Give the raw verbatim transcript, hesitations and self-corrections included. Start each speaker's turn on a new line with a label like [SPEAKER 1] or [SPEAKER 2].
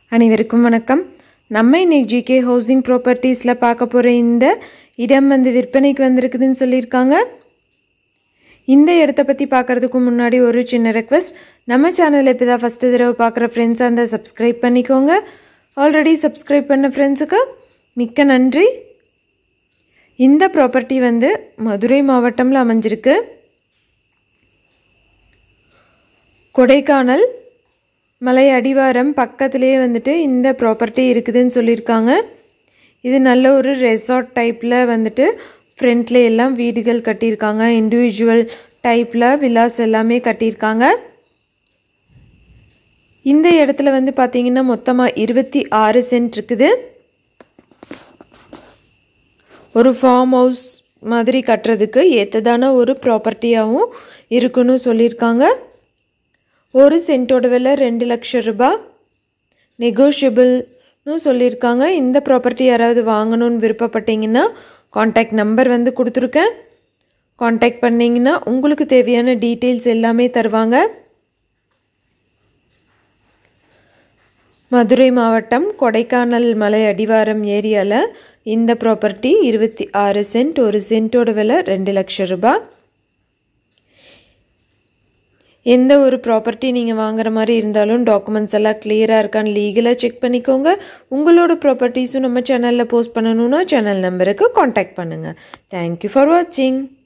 [SPEAKER 1] அனைவருக்கும் வணக்கம். நம்ம இன்னைக்கு ஜிகே ஹவுசிங் ப்ராப்பர்ட்டிஸில் பார்க்க போகிற இந்த இடம் வந்து விற்பனைக்கு வந்திருக்குதுன்னு சொல்லியிருக்காங்க. இந்த இடத்த பற்றி பார்க்குறதுக்கு முன்னாடி ஒரு சின்ன ரெக்வெஸ்ட், நம்ம சேனலில் இப்போ தான் ஃபஸ்ட்டு தடவை பார்க்குற ஃப்ரெண்ட்ஸாக அந்த சப்ஸ்கிரைப் பண்ணிக்கோங்க. ஆல்ரெடி சப்ஸ்கிரைப் பண்ண ஃப்ரெண்ட்ஸுக்கு மிக்க நன்றி. இந்த ப்ராப்பர்ட்டி வந்து மதுரை மாவட்டமில் அமைஞ்சிருக்கு. கொடைக்கானல் மலை அடிவாரம் பக்கத்துலேயே வந்துட்டு இந்த ப்ராப்பர்ட்டி இருக்குதுன்னு சொல்லியிருக்காங்க. இது நல்ல ஒரு ரெசார்ட் டைப்பில் வந்துட்டு ஃப்ரண்ட்டில் எல்லாம் வீடுகள் கட்டியிருக்காங்க. இண்டிவிஜுவல் டைப்பில் வில்லாஸ் எல்லாமே கட்டியிருக்காங்க. இந்த இடத்துல வந்து பார்த்திங்கன்னா மொத்தமாக இருபத்தி ஆறு சென்ட் இருக்குது. ஒரு ஃபார்ம் ஹவுஸ் மாதிரி கட்டுறதுக்கு ஏற்றதான ஒரு ப்ராப்பர்ட்டியாகவும் இருக்குன்னு சொல்லியிருக்காங்க. ஒரு சென்ட்டோட விலை ரெண்டு லட்சம் ரூபாய், நெகோஷியபிள்னு சொல்லியிருக்காங்க. இந்த ப்ராப்பர்ட்டி யாராவது வாங்கணும்னு விருப்பப்பட்டீங்கன்னா காண்டாக்ட் நம்பர் வந்து கொடுத்துருக்கேன். காண்டாக்ட் பண்ணிங்கன்னா உங்களுக்கு தேவையான டீட்டெயில்ஸ் எல்லாமே தருவாங்க. மதுரை மாவட்டம் கொடைக்கானல் மலை அடிவாரம் ஏரியாவில் இந்த ப்ராப்பர்ட்டி இருபத்தி ஆறு சென்ட், ஒரு சென்ட்டோட விலை ரெண்டு லட்சம் ரூபாய். எந்த ஒரு ப்ராப்பர்ட்டி நீங்கள் வாங்குற மாதிரி இருந்தாலும் டாக்குமெண்ட்ஸ் எல்லாம் கிளியராக இருக்கான்னு லீகலாக செக் பண்ணிக்கோங்க. உங்களோட ப்ராப்பர்ட்டிஸும் நம்ம சேனலில் போஸ்ட் பண்ணணுன்னா சேனல் நம்பருக்கு காண்டாக்ட் பண்ணுங்கள். தேங்க்யூ ஃபார் வாட்சிங்.